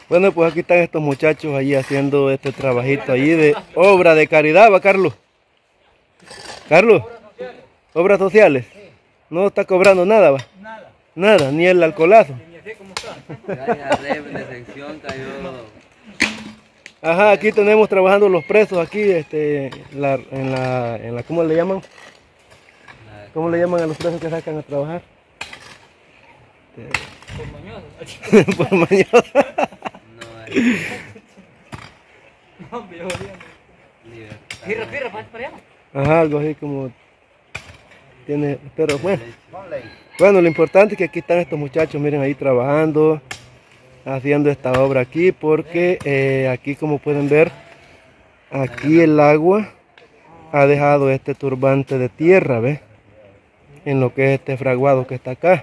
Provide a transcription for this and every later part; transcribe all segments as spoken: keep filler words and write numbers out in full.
Bueno, pues aquí están estos muchachos allí haciendo este trabajito allí de obra de caridad, ¿va, Carlos? Carlos, obras sociales. No está cobrando nada, ¿va? Nada. Nada, ni el alcoholazo. Ni así como está. De sección cayó. Ajá, aquí tenemos trabajando los presos aquí, este, la, en la, en la, ¿cómo le llaman? ¿Cómo le llaman a los presos que sacan a trabajar? Por mañoso. Por mañana. No, es No, hombre, yo jodiendo. libertad. Firra, firra, para allá. Ajá, algo así como tiene, pero bueno. Bueno, lo importante es que aquí están estos muchachos, miren ahí trabajando, haciendo esta obra aquí, porque eh, aquí como pueden ver, aquí el agua ha dejado este turbante de tierra, ¿ves? En lo que es este fraguado que está acá.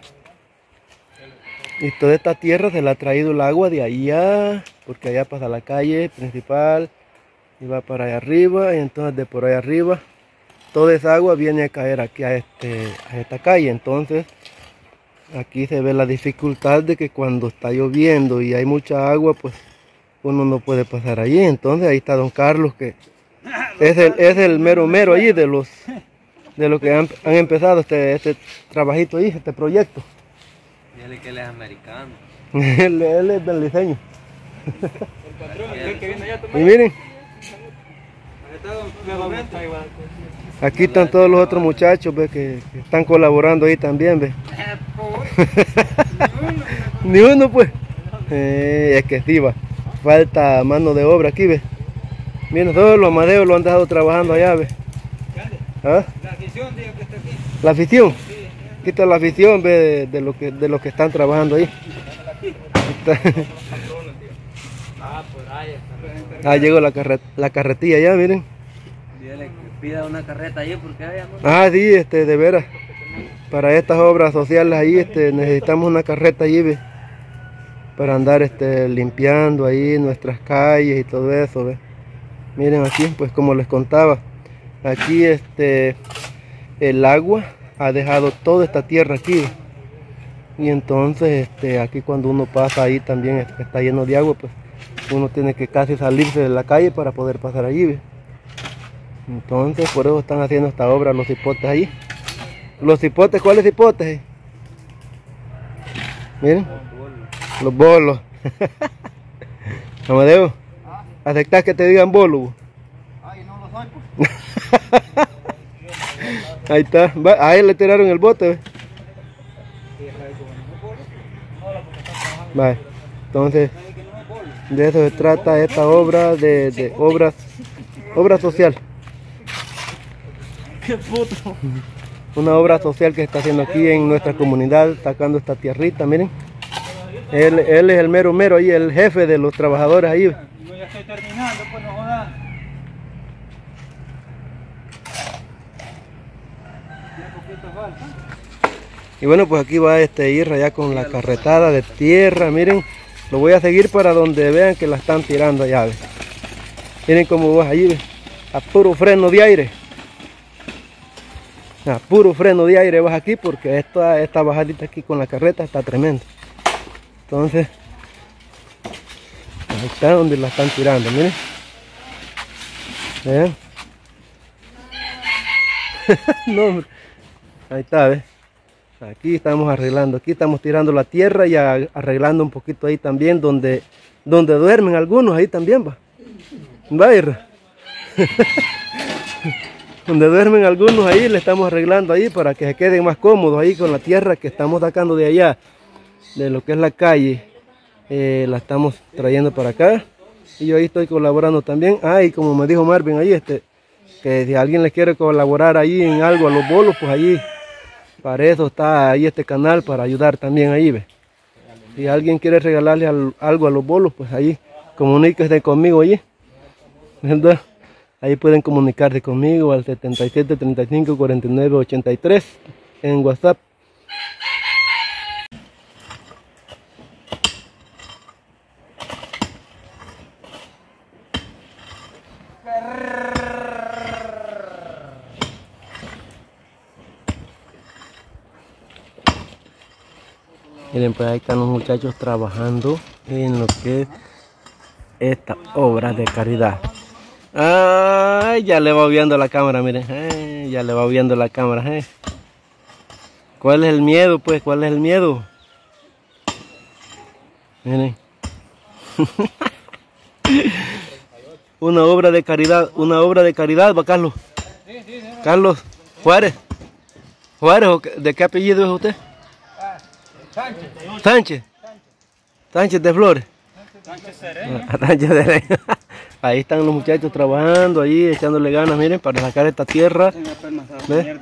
Y toda esta tierra se la ha traído el agua de allá, porque allá pasa la calle principal y va para allá arriba, y entonces de por allá arriba toda esa agua viene a caer aquí a, este, a esta calle. Entonces aquí se ve la dificultad de que cuando está lloviendo y hay mucha agua, pues uno no puede pasar allí. Entonces ahí está don Carlos, que es el, es el mero mero allí de los de los que han, han empezado este, este trabajito ahí, este proyecto. Dígale que él es americano. él, él es del diseño. El patrón, el que viene allá a tomar. Y miren, Ahí está don Clemente. aquí están todos los otros muchachos, ¿ve? Que, que están colaborando ahí también, ¿ve? Ni uno, pues. Eh, es que sí, va. Falta mano de obra aquí, ¿ve? Miren, todos los amadeos lo han dejado trabajando allá, ¿ve? ¿Ah? La afición, diga que está aquí. La afición. Sí. Aquí está la afición, ¿ve? De, de lo que, de los que están trabajando ahí. Está. Ah, por ahí está. Ah, llegó la, carret la carretilla ya, miren. Dígale que pida una carreta allí porque hay amor. Ah, sí, este, de veras. Para estas obras sociales ahí, este, necesitamos una carreta allí, ¿ve? Para andar, este, limpiando ahí nuestras calles y todo eso, ¿ve? Miren aquí, pues como les contaba, aquí, este, el agua ha dejado toda esta tierra aquí. Y entonces, este, aquí cuando uno pasa ahí también está lleno de agua, pues uno tiene que casi salirse de la calle para poder pasar allí, ¿ve? Entonces por eso están haciendo esta obra los hipotes ahí. Los hipotes, ¿cuáles hipotes? Miren, los bolos. Amadeo, ¿aceptas que te digan bolo? Ay, no lo soy, pues. Ahí está, va, a él le tiraron el bote, ¿ve? Vale, entonces de eso se trata esta obra de, de obras, obra social. Qué puto. Una obra social que se está haciendo aquí en nuestra comunidad, sacando esta tierrita, miren. Él, él es el mero mero ahí, el jefe de los trabajadores ahí. Yo ya estoy terminando, pues no jodas. Ya poquito falta. Y bueno, pues aquí va este ir allá con la carretada de tierra, miren. Lo voy a seguir para donde vean que la están tirando allá, ¿ve? Miren cómo va allí, ¿ve? A puro freno de aire. A puro freno de aire vas aquí porque esta, esta bajadita aquí con la carreta está tremenda. Entonces, ahí está donde la están tirando, miren. ¿Ven? No, hombre. Ahí está, ¿ves? Aquí estamos arreglando, aquí estamos tirando la tierra y a, arreglando un poquito ahí también donde, donde duermen algunos, ahí también va. Va, Irra. Donde duermen algunos ahí le estamos arreglando ahí para que se queden más cómodos ahí con la tierra que estamos sacando de allá, de lo que es la calle. Eh, la estamos trayendo para acá y yo ahí estoy colaborando también. Ah, y como me dijo Marvin ahí, este, que si alguien le quiere colaborar ahí en algo a los bolos, pues allí, para eso está ahí este canal, para ayudar también ahí, ¿ve? Si alguien quiere regalarle al, algo a los bolos, pues ahí comuníquese conmigo allí, ¿verdad? Ahí pueden comunicarse conmigo al setenta y siete, treinta y cinco, cuarenta y nueve, ochenta y tres en WhatsApp. Miren, pues ahí están los muchachos trabajando en lo que esta obra de caridad. Ay, ya le va viendo la cámara, miren. Ay, ya le va viendo la cámara. Ay. ¿Cuál es el miedo, pues? ¿Cuál es el miedo? Miren. Una obra de caridad, una obra de caridad, va Carlos. Carlos Juárez. Juárez, ¿de qué apellido es usted? Sánchez. Sánchez. Sánchez de Flores. Sánchez Sereno. Sánchez Sereno. Ahí están los muchachos trabajando, ahí echándole ganas, miren, para sacar esta tierra. ¿Ve?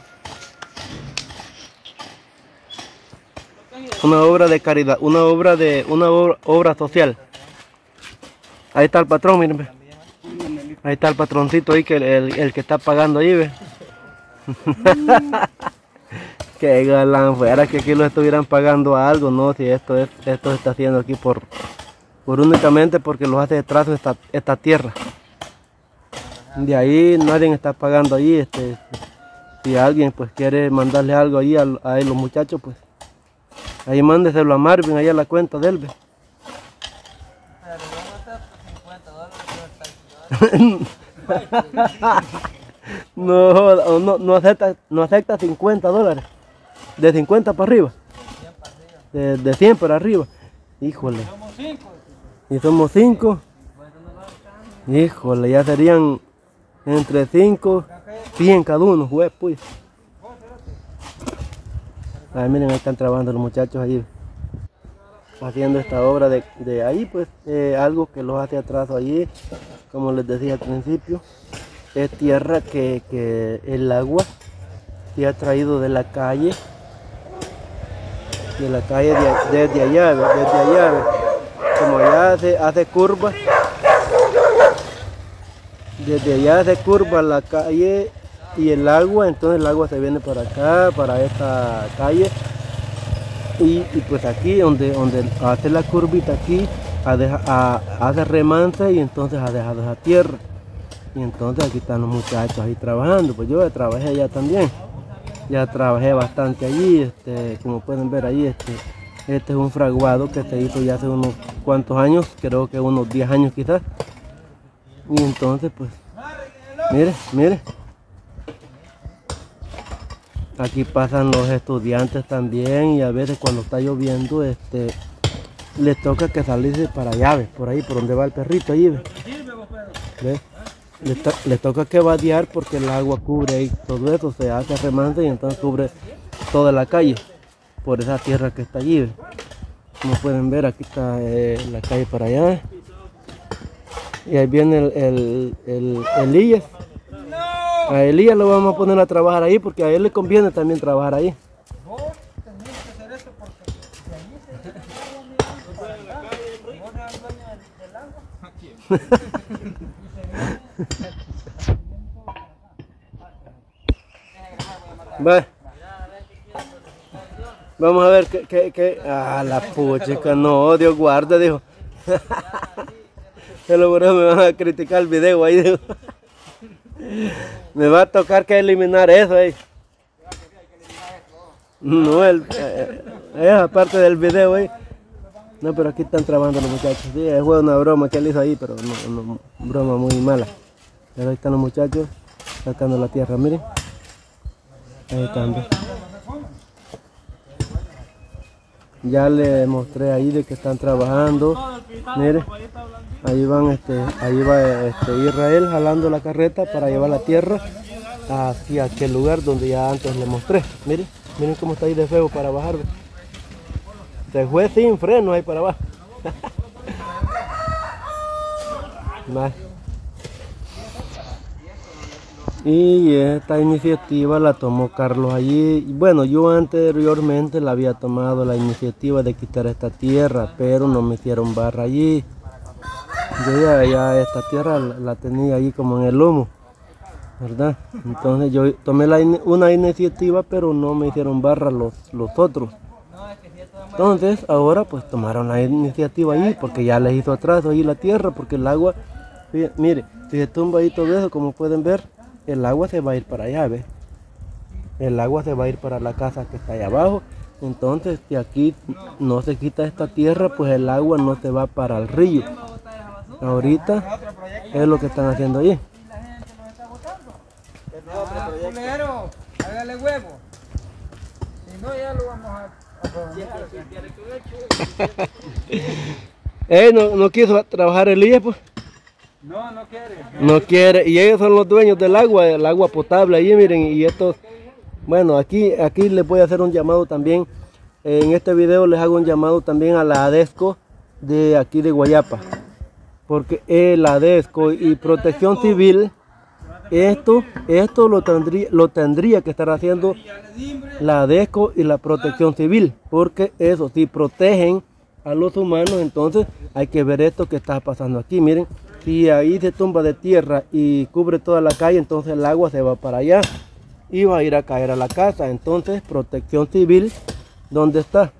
Una obra de caridad, una obra de una obra, obra social. Ahí está el patrón, miren, ve. Ahí está el patroncito ahí, que el, el, el que está pagando ahí, ve. Qué galán, fuera que aquí lo estuvieran pagando a algo, no, si esto es, esto se está haciendo aquí por, por únicamente porque los hace de trazo esta, esta tierra. De ahí nadie está pagando ahí, este, si alguien pues quiere mandarle algo ahí a, a los muchachos, pues ahí mándeselo a Marvin, ahí a la cuenta de él, ve. no, no, no acepta, no acepta cincuenta dólares. De cincuenta para arriba. De, de cien para arriba. Híjole. Y somos cinco. Híjole, ya serían entre cinco, cien cada uno, pues. pues. Ay, miren, ahí están trabajando los muchachos ahí. Haciendo esta obra de, de ahí, pues, eh, algo que los hace atraso allí. Como les decía al principio, es tierra que, que el agua se ha traído de la calle, de la calle de, desde allá, desde allá, como allá hace, hace curva, desde allá hace curva la calle y el agua, entonces el agua se viene para acá, para esta calle, y, y pues aquí donde, donde hace la curvita aquí, hace remansa y entonces ha dejado esa tierra. Y entonces aquí están los muchachos ahí trabajando. Pues yo trabajé allá también. Ya trabajé bastante allí. Este, como pueden ver ahí, este, este es un fraguado que se hizo ya hace unos cuantos años. Creo que unos diez años quizás. Y entonces pues, mire, mire. Aquí pasan los estudiantes también. Y a veces cuando está lloviendo, este... les toca que salirse para allá, ¿ve? Por ahí, por donde va el perrito ahí, ¿ve? ¿Ve? Les, to les toca que vadear porque el agua cubre ahí todo eso, se hace remansa y entonces cubre toda la calle, por esa tierra que está allí, ¿ve? Como pueden ver, aquí está eh, la calle para allá. Y ahí viene el, el, el, el Elías. A Elías lo vamos a poner a trabajar ahí porque a él le conviene también trabajar ahí. Va. Vamos a ver qué, qué, qué. Ah, la puchica, no, Dios guarda, dijo. Se lo juro, me van a criticar el video ahí, dijo. Me va a tocar que eliminar eso ahí. No, el, eh, esa parte del video ahí. No, pero aquí están trabajando los muchachos. Sí, fue una broma que él hizo ahí, pero no, no, broma muy mala. Pero ahí están los muchachos sacando la tierra, miren. Ahí están. Ya les mostré ahí de que están trabajando. Miren, ahí van este, ahí va este Israel jalando la carreta para llevar la tierra hacia aquel lugar donde ya antes les mostré. Miren, miren cómo está ahí de feo para bajar. Se fue sin freno ahí para abajo. Más. Y esta iniciativa la tomó Carlos allí. Bueno, yo anteriormente la había tomado la iniciativa de quitar esta tierra, pero no me hicieron barra allí. Yo ya, ya esta tierra la, la tenía ahí como en el lomo, ¿verdad? Entonces yo tomé la, una iniciativa, pero no me hicieron barra los, los otros. Entonces ahora pues tomaron la iniciativa ahí porque ya les hizo atraso ahí la tierra, porque el agua, mire, si se tumba ahí todo eso, como pueden ver, el agua se va a ir para allá, ¿ve? El agua se va a ir para la casa que está allá abajo. Entonces si aquí no se quita esta tierra, pues el agua no se va para el río. Ahorita es lo que están haciendo allí. Culero, hágale huevo. Si no, ya lo vamos a... Él no, no quiso trabajar el día, pues. No, no quiere. No quiere. Y ellos son los dueños del agua, el agua potable allí, miren. Y estos, bueno, aquí, aquí les voy a hacer un llamado también. En este video les hago un llamado también a la ADESCO de aquí de Guayapa. Porque el ADESCO y Protección Civil, esto, esto lo tendría, lo tendría que estar haciendo la ADESCO y la Protección Civil. Porque eso, si protegen a los humanos, entonces hay que ver esto que está pasando aquí. Miren, si ahí se tumba de tierra y cubre toda la calle, entonces el agua se va para allá y va a ir a caer a la casa. Entonces Protección Civil, ¿dónde está?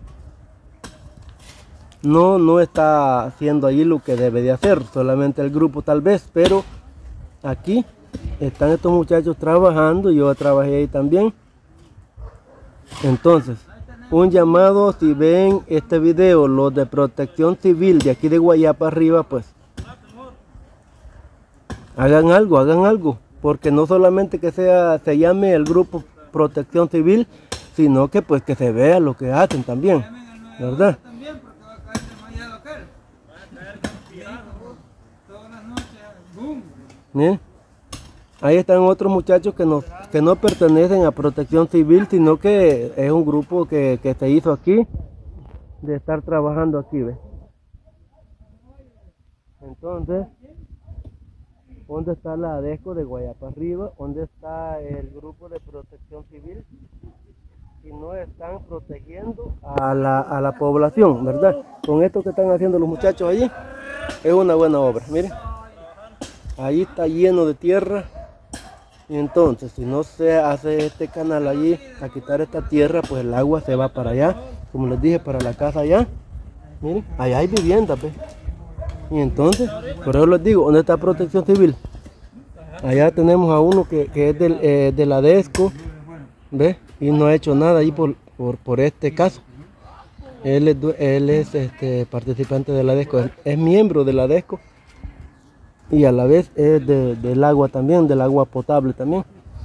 No, no está haciendo allí lo que debe de hacer, solamente el grupo tal vez, pero aquí están estos muchachos trabajando, yo trabajé ahí también. Entonces, un llamado, si ven este video, los de Protección Civil de aquí de Guayapa arriba, pues hagan algo, hagan algo, porque no solamente que sea, se llame el grupo Protección Civil, sino que pues que se vea lo que hacen también, ¿verdad? ¿Eh? Ahí están otros muchachos que no, que no pertenecen a Protección Civil, sino que es un grupo que, que se hizo aquí, de estar trabajando aquí, ¿ves? Entonces, ¿dónde está la ADESCO de Guayapa arriba? ¿Dónde está el grupo de Protección Civil? Si no están protegiendo a la, a la población, ¿verdad? Con esto que están haciendo los muchachos allí, es una buena obra, miren. Ahí está lleno de tierra. Y entonces, si no se hace este canal allí, a quitar esta tierra, pues el agua se va para allá. Como les dije, para la casa allá. Miren, allá hay viviendas, ¿ves? Y entonces, por eso les digo, ¿dónde está Protección Civil? Allá tenemos a uno que, que es del, eh, de la ADESCO, ¿ves? Y no ha hecho nada ahí por, por, por este caso. Él es, él es este, participante de la ADESCO, es, es miembro de la ADESCO. Y a la vez es de, del agua también, del agua potable también.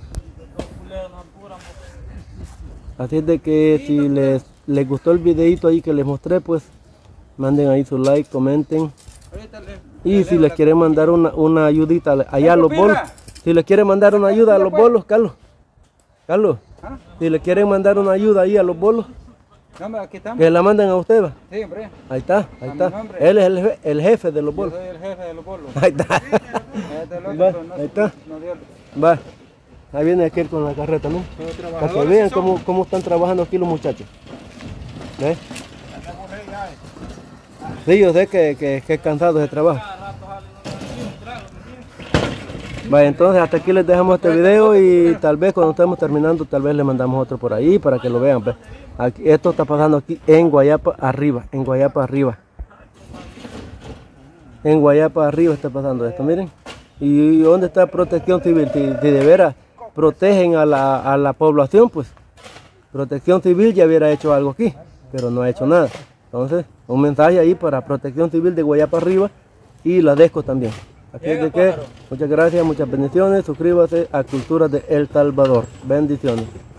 Así es de que si les, les gustó el videito ahí que les mostré, pues manden ahí su like, comenten. Y si les quieren mandar una, una ayudita allá a los bolos, si les quieren mandar una ayuda a los bolos, Carlos, Carlos, si les quieren mandar una ayuda ahí a los bolos, Aquí estamos. que la manden a usted, va. Sí, hombre. Ahí está, ahí está. Él es el, je- el jefe de los Yo bolos. soy el jefe de los bolos. Ahí está. Este es el otro, Va, pero no ahí se- está. no dio- Va. Ahí viene aquel con la carreta, ¿no? Los Para que trabajadores vean sí son- cómo, cómo están trabajando aquí los muchachos. ¿Ves? Sí, yo sé que, que, que es cansado ese trabajo. Vaya, entonces hasta aquí les dejamos este video y tal vez cuando estemos terminando, tal vez le mandamos otro por ahí para que lo vean. Pues. Aquí, esto está pasando aquí en Guayapa arriba, en Guayapa arriba. En Guayapa arriba está pasando esto, miren. ¿Y dónde está Protección Civil? Si, si de veras protegen a la, a la población, pues Protección Civil ya hubiera hecho algo aquí, pero no ha hecho nada. Entonces, un mensaje ahí para Protección Civil de Guayapa arriba y la ADESCO también. Así es de que, muchas gracias, muchas bendiciones. Suscríbase a Cultura de El Salvador. Bendiciones.